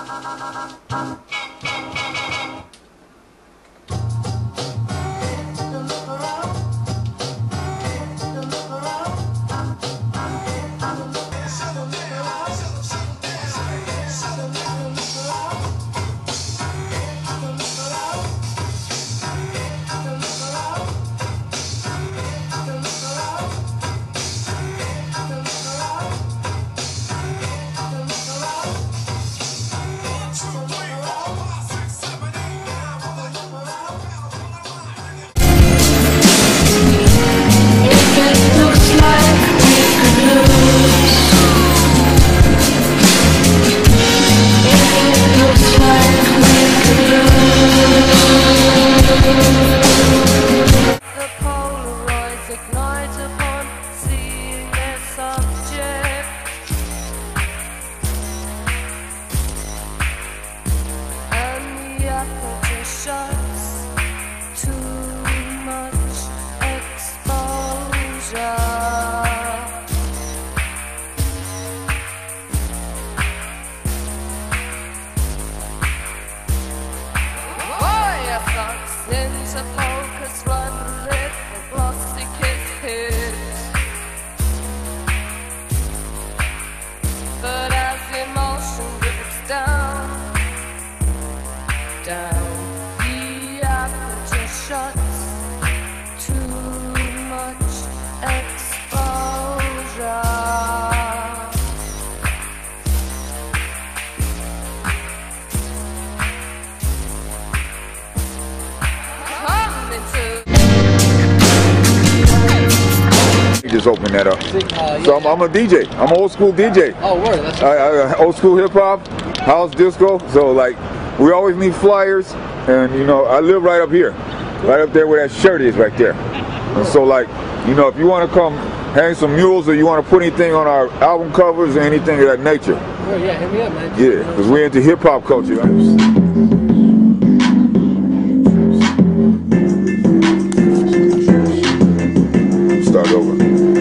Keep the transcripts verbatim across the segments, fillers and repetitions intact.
Just open that up. Uh, yeah, so I'm, I'm a D J. I'm an old school D J. Oh, word. That's I, I, old school hip hop, house disco. So like, we always need flyers, and you know, I live right up here, right up there where that shirt is, right there. And so like, you know, if you want to come hang some murals or you want to put anything on our album covers or anything of that nature. Oh yeah, hit me up, man. Yeah, because we're into hip hop culture. Start over.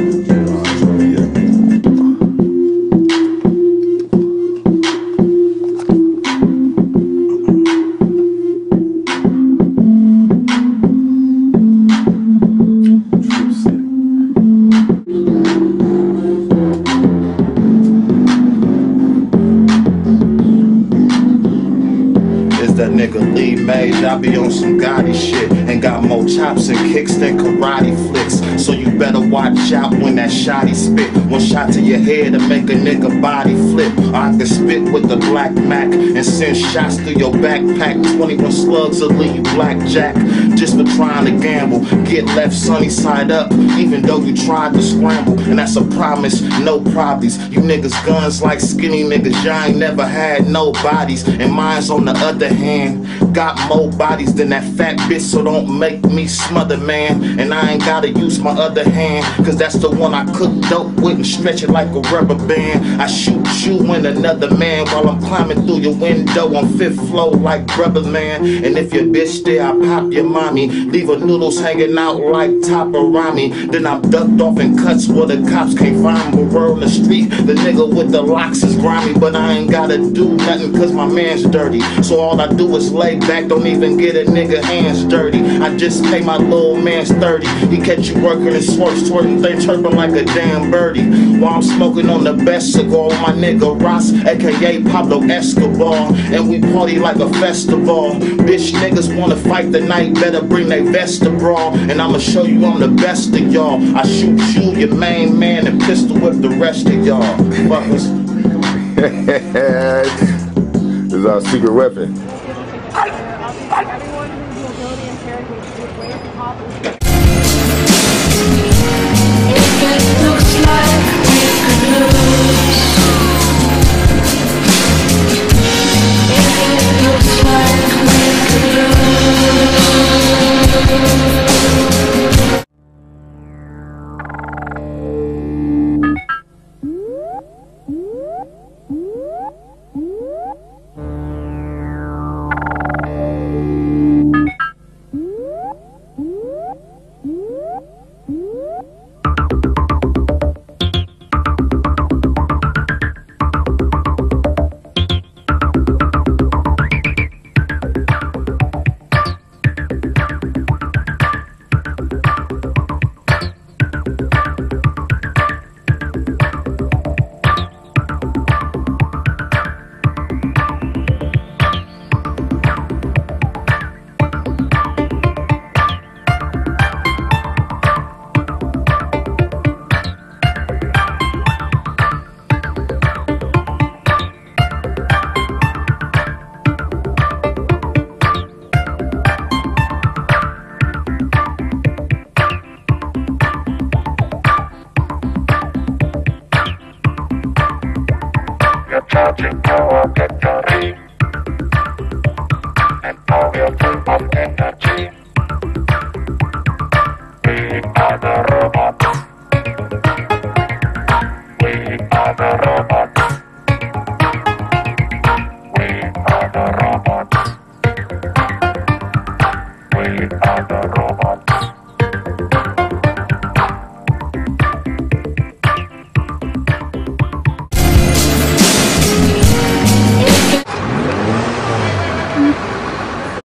I be on some Gotti shit and got more chops and kicks than karate flicks. So you better watch out when that shotty spit. One shot to your head to make a nigga body flip. Or I can spit with the black Mac and send shots through your backpack. twenty-one slugs will leave you blackjack just for trying to gamble. Get left sunny side up even though you tried to scramble. And that's a promise, no problems. You niggas guns like skinny niggas. Y'all ain't never had no bodies. And mine's on the other hand got more bodies than that fat bitch, so don't make me smother, man. And I ain't gotta use my other hand, cause that's the one I cook dope with and stretch it like a rubber band. I shoot you and another man while I'm climbing through your window on fifth floor like brother man. And if your bitch there, I pop your mommy, leave her noodles hanging out like Topperami. Then I'm ducked off in cuts where the cops can't find me. We're on the street, the nigga with the locks is grimy, but I ain't gotta do nothing cause my man's dirty. So all I do is lay back, don't even get a nigga hands dirty. I just pay my little man's thirty. He catch you working and swerve, swerving, thing chirping like a damn birdie. While I'm smoking on the best cigar with my nigga Ross, aka Pablo Escobar. And we party like a festival. Bitch niggas wanna fight the night, better bring they vest to brawl. And I'ma show you I'm the best of y'all. I shoot you, your main man, and pistol whip the rest of y'all. Fuckers. This is our secret weapon. If it looks like we could lose, if it looks like we could lose. are the robots. We are the robots.